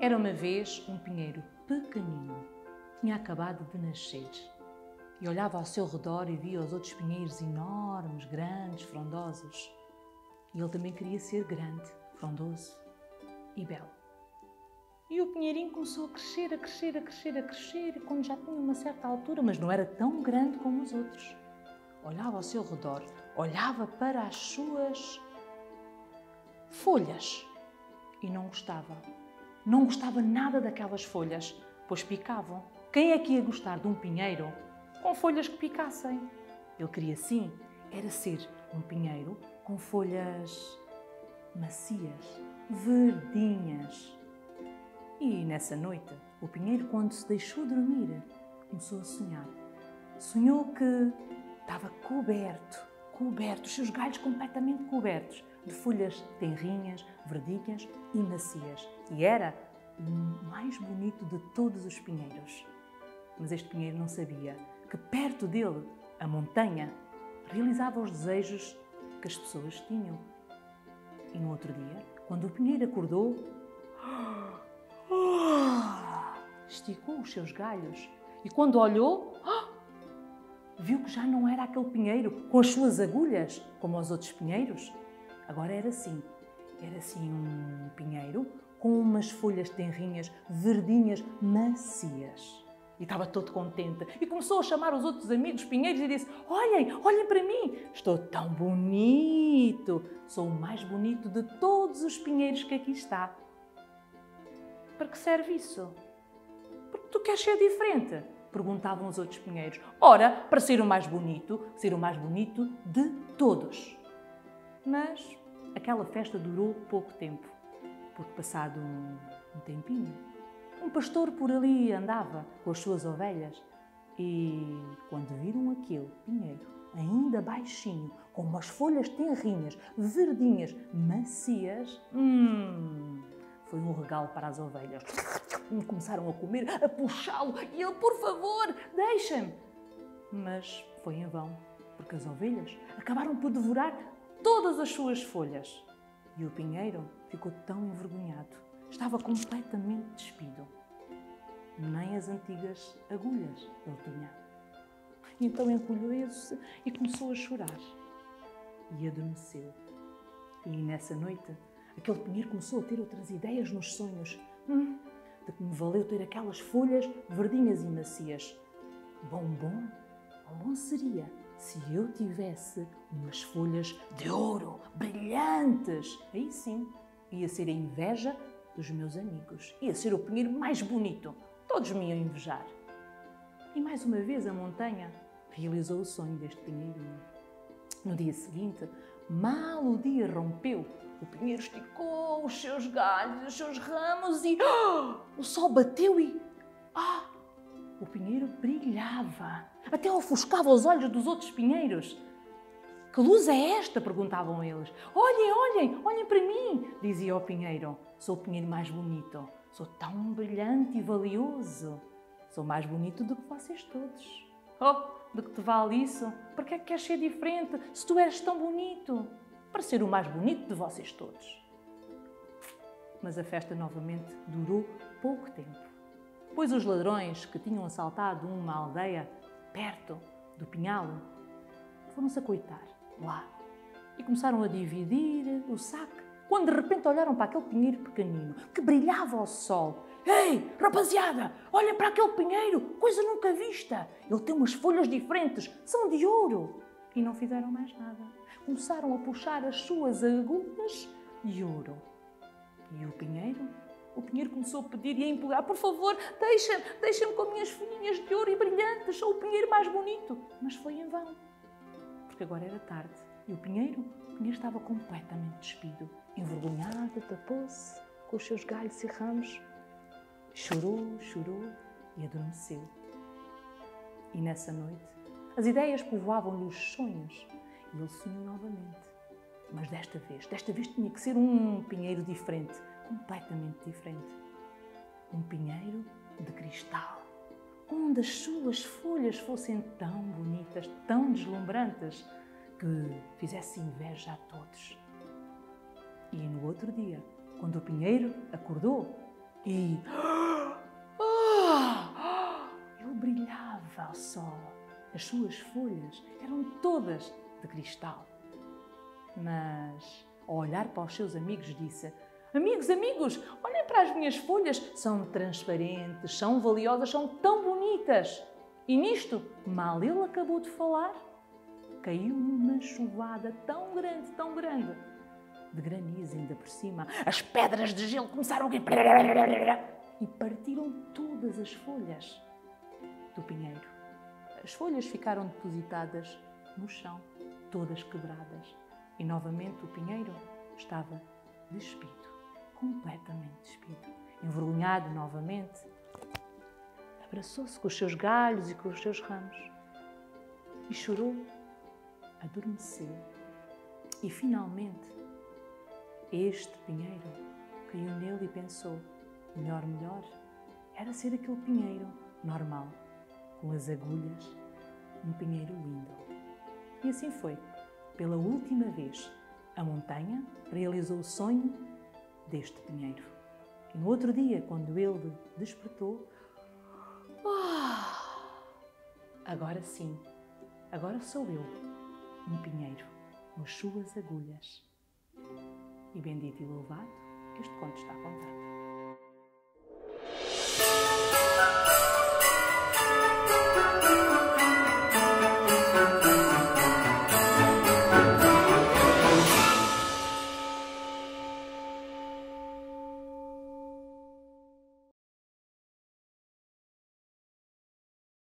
Era uma vez um pinheiro pequenino. Tinha acabado de nascer. E olhava ao seu redor e via os outros pinheiros enormes, grandes, frondosos. E ele também queria ser grande, frondoso e belo. E o pinheirinho começou a crescer, a crescer, a crescer, a crescer, quando já tinha uma certa altura, mas não era tão grande como os outros. Olhava ao seu redor, olhava para as suas folhas e não gostava. Não gostava nada daquelas folhas, pois picavam. Quem é que ia gostar de um pinheiro com folhas que picassem? Ele queria sim, era ser um pinheiro com folhas macias, verdinhas. E nessa noite, o pinheiro, quando se deixou dormir, começou a sonhar. Sonhou que estava coberto, os seus galhos completamente cobertos de folhas tenrinhas, verdinhas e macias. E era o mais bonito de todos os pinheiros. Mas este pinheiro não sabia que perto dele, a montanha, realizava os desejos que as pessoas tinham. E no outro dia, quando o pinheiro acordou, esticou os seus galhos e quando olhou, viu que já não era aquele pinheiro com as suas agulhas, como os outros pinheiros. Agora era assim um pinheiro com umas folhas tenrinhas, verdinhas, macias. E estava todo contente e começou a chamar os outros amigos pinheiros e disse: olhem para mim, estou tão bonito, sou o mais bonito de todos os pinheiros que aqui está. Para que serve isso? Porque tu queres ser diferente? Perguntavam os outros pinheiros. Ora, para ser o mais bonito de todos. Mas aquela festa durou pouco tempo, porque passado um tempinho, um pastor por ali andava com as suas ovelhas e quando viram aquele pinheiro, ainda baixinho, com umas folhas tenrinhas, verdinhas, macias, foi um regalo para as ovelhas. Começaram a comer, a puxá-lo e ele, por favor, deixa-me. Mas foi em vão, porque as ovelhas acabaram por devorar todas as suas folhas. E o pinheiro ficou tão envergonhado, estava completamente despido. Nem as antigas agulhas ele tinha. E então encolheu-se e começou a chorar. E adormeceu. E nessa noite, aquele pinheiro começou a ter outras ideias nos sonhos. De que me valeu ter aquelas folhas verdinhas e macias. Bom seria se eu tivesse umas folhas de ouro, brilhantes. Aí sim, ia ser a inveja dos meus amigos. Ia ser o pinheiro mais bonito. Todos me iam invejar. E mais uma vez a montanha realizou o sonho deste pinheirinho. No dia seguinte, mal o dia rompeu, o pinheiro esticou os seus galhos, os seus ramos e o sol bateu e o pinheiro brilhava, até ofuscava os olhos dos outros pinheiros. Que luz é esta? Perguntavam eles. Olhem para mim, dizia o pinheiro. Sou o pinheiro mais bonito, sou tão brilhante e valioso. Sou mais bonito do que vocês todos. De que te vale isso? Para que é que queres ser diferente se tu eres tão bonito? Para ser o mais bonito de vocês todos. Mas a festa novamente durou pouco tempo, pois os ladrões que tinham assaltado uma aldeia perto do pinhal foram-se acoitar lá e começaram a dividir o saque, quando de repente olharam para aquele pinheiro pequenino que brilhava ao sol. Ei, rapaziada, olha para aquele pinheiro, coisa nunca vista. Ele tem umas folhas diferentes, são de ouro. E não fizeram mais nada. Começaram a puxar as suas agulhas de ouro. E o pinheiro começou a pedir e a implorar: por favor, deixa-me com minhas folhinhas de ouro e brilhantes, sou o pinheiro mais bonito. Mas foi em vão, porque agora era tarde e o pinheiro estava completamente despido, envergonhado, tapou-se com os seus galhos e ramos, chorou e adormeceu. E nessa noite, as ideias povoavam-lhe os sonhos e ele sonhou novamente. Mas desta vez tinha que ser um pinheiro diferente, completamente diferente. Um pinheiro de cristal, onde as suas folhas fossem tão bonitas, tão deslumbrantes, que fizesse inveja a todos. E no outro dia, quando o pinheiro acordou, e ele brilhava ao sol. As suas folhas eram todas de cristal. Mas, ao olhar para os seus amigos, disse: Amigos, olhem para as minhas folhas. São transparentes, são valiosas, são tão bonitas. E nisto, mal ele acabou de falar, caiu uma chuvada tão grande, de granizo ainda por cima. As pedras de gelo começaram a e partiram todas as folhas do pinheiro. As folhas ficaram depositadas no chão, todas quebradas. E novamente o pinheiro estava despido, completamente despido. Envergonhado novamente, abraçou-se com os seus galhos e com os seus ramos e chorou, adormeceu. E finalmente este pinheiro caiu nele e pensou: melhor era ser aquele pinheiro normal, com as agulhas, um pinheiro lindo. E assim foi. Pela última vez, a montanha realizou o sonho deste pinheiro. E no outro dia, quando ele despertou, agora sim, agora sou eu, um pinheiro, com as suas agulhas. E bendito e louvado, este conto está contado.